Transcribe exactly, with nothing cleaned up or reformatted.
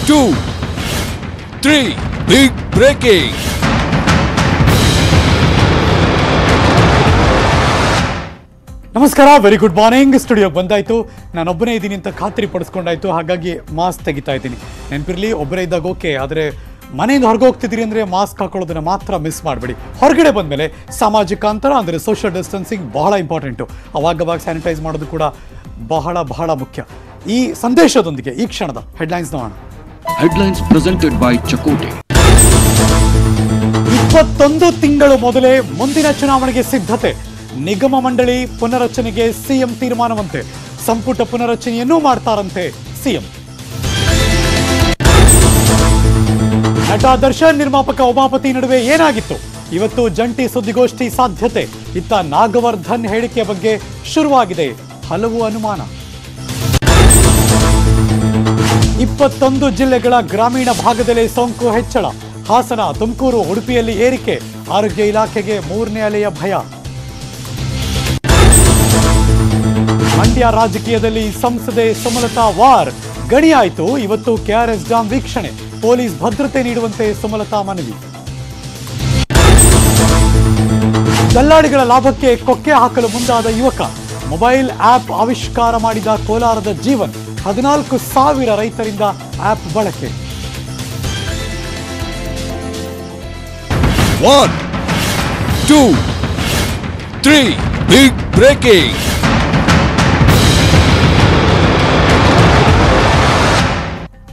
two, three, big breaking. ನಮಸ್ಕಾರ, very good morning. ಸ್ಟುಡಿಯೋಗೆ ಬಂದಾಯ್ತು. ನಾನೊಬ್ಬನೇ ಇದ್ದೀನಿ ಅಂತ ಖಾತ್ರಿ ಪಡಿಸ್ಕೊಂಡಾಯ್ತು, ಹಾಗಾಗಿ ಮಾಸ್ಕ್ ತೆಗಿತಾ ಇದ್ದೀನಿ. ನೆನಪಿರಲಿ, ಒಬ್ಬರೇ ಇದ್ದಾಗ ಓಕೆ, ಆದರೆ ಮನೆಯಿಂದ ಹೊರಗೆ ಹೋಗ್ತಿದ್ದೀರಿ ಅಂದರೆ ಮಾಸ್ಕ್ ಹಾಕೊಳ್ಳೋದನ್ನ ಮಾತ್ರ ಮಿಸ್ ಮಾಡಬೇಡಿ. ಹೊರಗಡೆ ಬಂದಮೇಲೆ ಸಾಮಾಜಿಕ ಅಂತರ ಅಂದರೆ ಸೋಷಿಯಲ್ ಡಿಸ್ಟೆನ್ಸಿಂಗ್ ಬಹಳ ಇಂಪಾರ್ಟೆಂಟು. ಅವಾಗವಾಗ ಸ್ಯಾನಿಟೈಸ್ ಮಾಡೋದು ಕೂಡ ಬಹಳ ಬಹಳ ಮುಖ್ಯ. ಈ ಸಂದೇಶದೊಂದಿಗೆ ಈ ಕ್ಷಣದ ಹೆಡ್ಲೈನ್ಸ್ ನೋಡೋಣ. ಹೆಡ್ಲೈನ್ಸ್ ಪ್ರೆಸೆಂಟೆಡ್ ಬೈ ಚಕೋಟೆ. ಇಪ್ಪತ್ತೊಂದು ತಿಂಗಳು ಮೊದಲೇ ಮುಂದಿನ ಚುನಾವಣೆಗೆ ಸಿದ್ಧತೆ. ನಿಗಮ ಮಂಡಳಿ ಪುನರಚನೆಗೆ ಸಿಎಂ ತೀರ್ಮಾನವಂತೆ. ಸಂಪುಟ ಪುನರಚನೆಯನ್ನೂ ಮಾಡ್ತಾರಂತೆ ಸಿಎಂ. ನಟ ದರ್ಶನ್ ನಿರ್ಮಾಪಕ ಉಮಾಪತಿ ನಡುವೆ ಏನಾಗಿತ್ತು? ಇವತ್ತು ಜಂಟಿ ಸುದ್ದಿಗೋಷ್ಠಿ ಸಾಧ್ಯತೆ. ಇತ್ತ ನಾಗವರ್ಧನ್ ಹೇಳಿಕೆ ಬಗ್ಗೆ ಶುರುವಾಗಿದೆ ಹಲವು ಅನುಮಾನ. ಇಪ್ಪತ್ತೊಂದು ಜಿಲ್ಲೆಗಳ ಗ್ರಾಮೀಣ ಭಾಗದಲ್ಲಿ ಸೋಂಕು ಹೆಚ್ಚಳ. ಹಾಸನ, ತುಮಕೂರು, ಉಡುಪಿಯಲ್ಲಿ ಏರಿಕೆ. ಆರೋಗ್ಯ ಇಲಾಖೆಗೆ ಮೂರನೇ ಅಲೆಯ ಭಯ. ಮಂಡ್ಯ ರಾಜಕೀಯದಲ್ಲಿ ಸಂಸದೆ ಸುಮಲತಾ ವಾರ್ ಗಣಿಯಾಯಿತು. ಇವತ್ತು ಕೆಆರ್ಎಸ್ ಡ್ಯಾಂ ವೀಕ್ಷಣೆ. ಪೊಲೀಸ್ ಭದ್ರತೆ ನೀಡುವಂತೆ ಸುಮಲತಾ ಮನವಿ. ದಲ್ಲಾಳಿಗಳ ಲಾಭಕ್ಕೆ ಕೊಕ್ಕೆ ಹಾಕಲು ಮುಂದಾದ ಯುವಕ. ಮೊಬೈಲ್ ಆಪ್ ಆವಿಷ್ಕಾರ ಮಾಡಿದ ಕೋಲಾರದ ಜೀವನ್. ಹದಿನಾಲ್ಕು ಸಾವಿರ ರೈತರಿಂದ ಆಪ್ ಬಳಕೆ. One, two, three, big breaking.